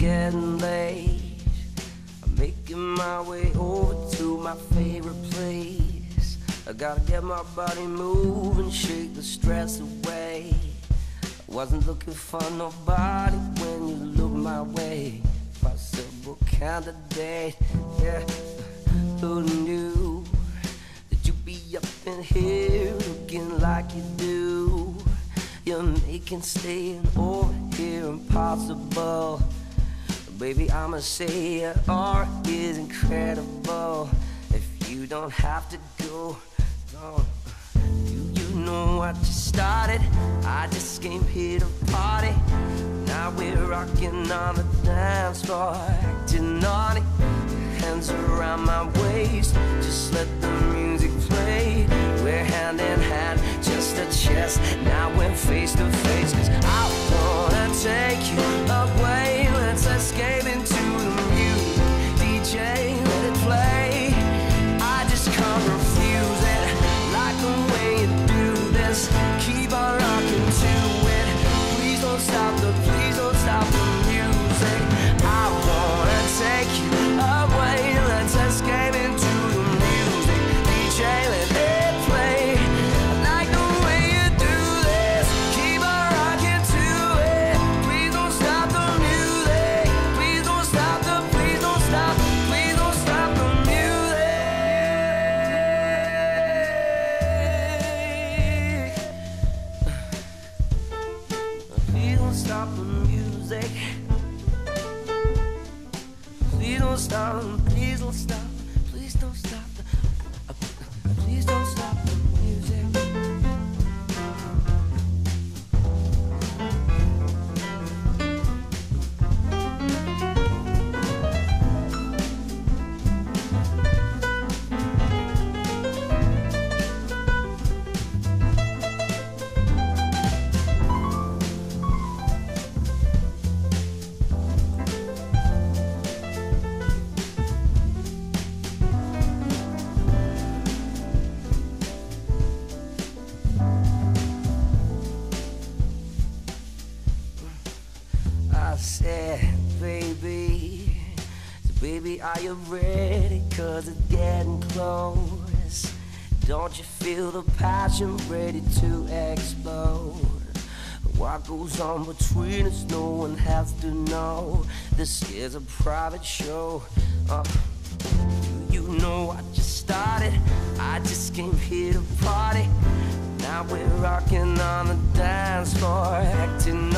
getting late. I'm making my way over to my favorite place. I gotta get my body moving, shake the stress away. I wasn't looking for nobody when you looked my way. Possible candidate, yeah. Who knew that you'd be up in here looking like you do? You're making staying over here impossible. Baby, I'ma say your art is incredible. If you don't have to go, don't. You know what you started? I just came here to party. Now we're rocking on the dance floor, acting naughty. Hands around my waist, just let the music play. We're hand in hand, just a chest. Now we're face to face, 'cause I wanna take you away. Let's escape into the music. DJ, let it play. I just can't refuse it. Like the way you do this. Keep on rocking to it. Please don't stop the music. I wanna take you away. Let's escape into the music. DJ, let it play. I like the way you do this. Keep on rocking to it. Please don't stop the music. Please don't stop the, please don't stop the music. Please don't stop the music. Please don't stop, please don't stop, please don't stop the, please don't stop the music. I said, baby, so baby, are you ready? 'Cause it's getting close. Don't you feel the passion ready to explode? What goes on between us, no one has to know. This is a private show. You know I just started. I just came here to party. Now we're rocking on the dance floor, acting